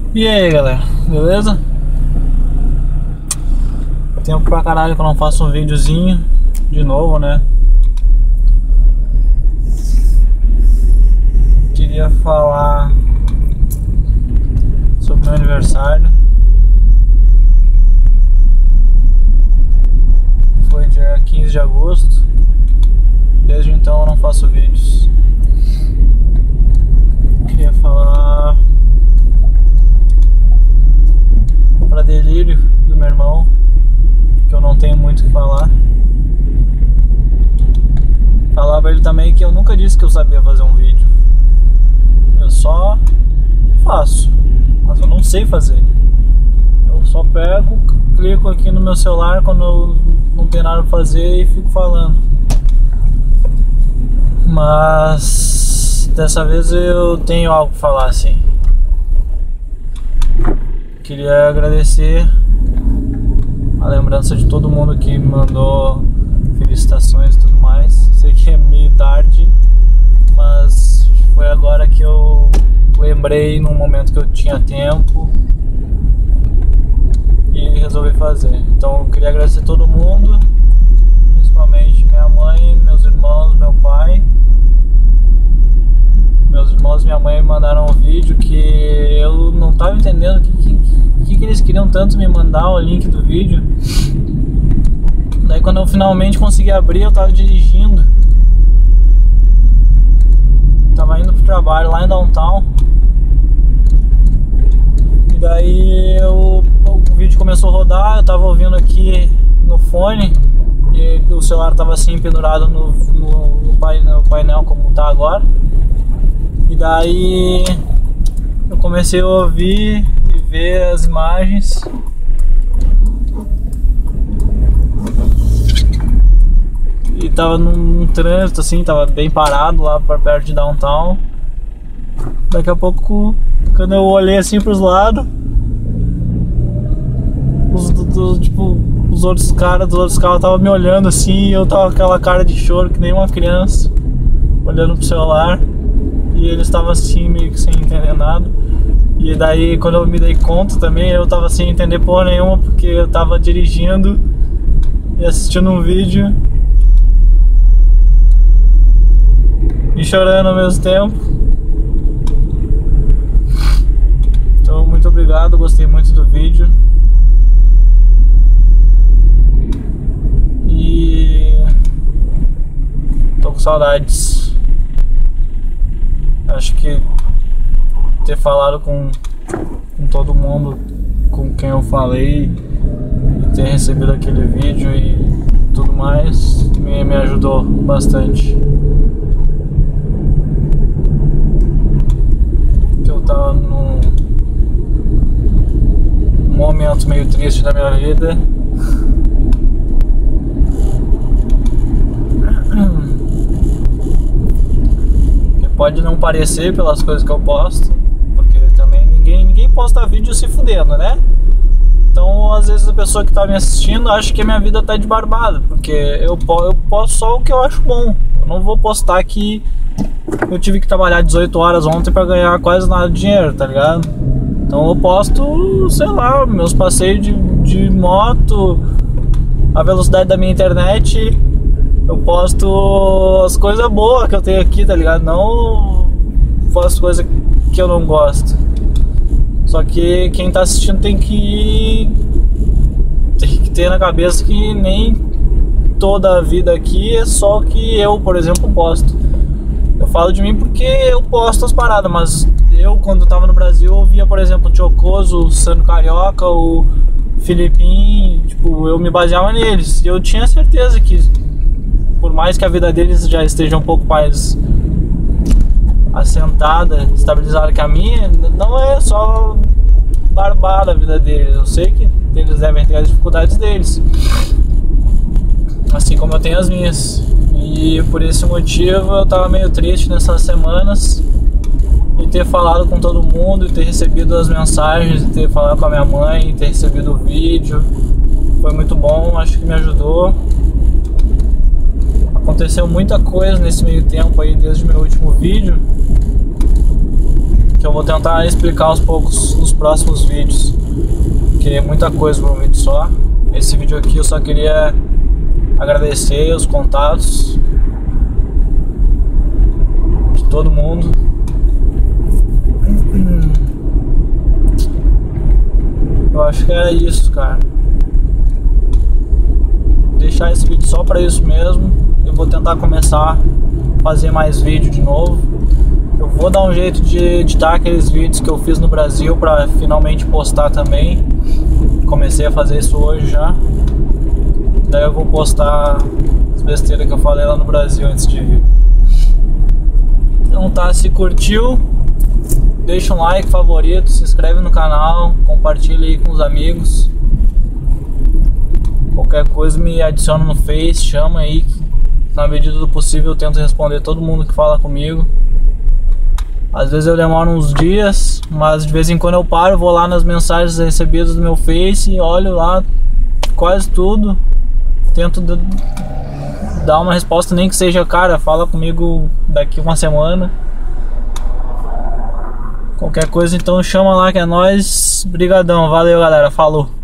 E aí, galera, beleza? Tempo pra caralho que eu não faço um videozinho de novo, né? Queria falar sobre meu aniversário. Foi dia 15 de agosto. Desde então eu não faço vídeos. Queria falar pra delírio do meu irmão, que eu não tenho muito o que falar. Falar pra ele também que eu nunca disse que eu sabia fazer um vídeo. Eu só faço, mas eu não sei fazer. Eu só pego, clico aqui no meu celular quando eu não tenho nada pra fazer e fico falando. Mas dessa vez eu tenho algo pra falar, assim. Queria agradecer a lembrança de todo mundo que me mandou felicitações e tudo mais. Sei que é meio tarde, mas foi agora que eu lembrei num momento que eu tinha tempo e resolvi fazer. Então eu queria agradecer todo mundo, principalmente minha mãe, meus irmãos, meu pai. Meus irmãos e minha mãe me mandaram um vídeo que eu não estava entendendo o que eles queriam tanto me mandar, o link do vídeo. Daí quando eu finalmente consegui abrir, eu tava dirigindo. Tava indo pro trabalho lá em Downtown. E daí o vídeo começou a rodar, eu tava ouvindo aqui no fone. E o celular tava assim pendurado no painel como tá agora. E daí eu comecei a ouvir e ver as imagens. E tava num trânsito assim, tava bem parado lá pra perto de Downtown. Daqui a pouco, quando eu olhei assim pros lados, os outros caras dos outros carros estavam me olhando assim, e eu tava com aquela cara de choro que nem uma criança, olhando pro celular. E eles estavam assim, meio que sem entender nada. E daí, quando eu me dei conta também, eu tava sem entender porra nenhuma, porque eu tava dirigindo e assistindo um vídeo e chorando ao mesmo tempo. Então, muito obrigado, gostei muito do vídeo. E tô com saudades. Acho que ter falado com todo mundo com quem eu falei, e ter recebido aquele vídeo e tudo mais me ajudou bastante. Eu tava num momento meio triste da minha vida. Pode não parecer pelas coisas que eu posto, porque também ninguém posta vídeo se fudendo, né? Então às vezes a pessoa que tá me assistindo acha que a minha vida tá de barbada, porque eu posto só o que eu acho bom. Eu não vou postar que eu tive que trabalhar 18 horas ontem pra ganhar quase nada de dinheiro, tá ligado? Então eu posto, sei lá, meus passeios de moto, a velocidade da minha internet. Eu posto as coisas boas que eu tenho aqui, tá ligado? Não faço coisas que eu não gosto. Só que quem tá assistindo tem que ter na cabeça que nem toda a vida aqui é só que eu, por exemplo, posto. Eu falo de mim porque eu posto as paradas, mas eu, quando tava no Brasil, eu via, por exemplo, o Chocoso, o Sano Carioca, o Filipinho, tipo, eu me baseava neles. E eu tinha certeza que, por mais que a vida deles já esteja um pouco mais assentada, estabilizada que a minha, não é só barbada a vida deles. Eu sei que eles devem ter as dificuldades deles, assim como eu tenho as minhas. E por esse motivo eu tava meio triste nessas semanas. E ter falado com todo mundo, e ter recebido as mensagens, e ter falado com a minha mãe, e ter recebido o vídeo, foi muito bom, acho que me ajudou. Aconteceu muita coisa nesse meio tempo aí, desde o meu último vídeo, que eu vou tentar explicar aos poucos nos próximos vídeos, que é muita coisa para um vídeo só. Esse vídeo aqui eu só queria agradecer os contatos de todo mundo. Eu acho que é isso, cara. Deixar esse vídeo só pra isso mesmo. Eu vou tentar começar a fazer mais vídeo de novo. Eu vou dar um jeito de editar aqueles vídeos que eu fiz no Brasil pra finalmente postar também. Comecei a fazer isso hoje já. Daí eu vou postar as besteiras que eu falei lá no Brasil antes de vir. Então tá, se curtiu, deixa um like, favorito, se inscreve no canal, compartilha aí com os amigos. Qualquer coisa me adiciona no Face, chama aí, que na medida do possível eu tento responder todo mundo que fala comigo. Às vezes eu demoro uns dias, mas de vez em quando eu paro, vou lá nas mensagens recebidas do meu Face e olho lá quase tudo. Tento dar uma resposta, nem que seja, cara, fala comigo daqui uma semana. Qualquer coisa então chama lá que é nóis. Brigadão, valeu galera, falou.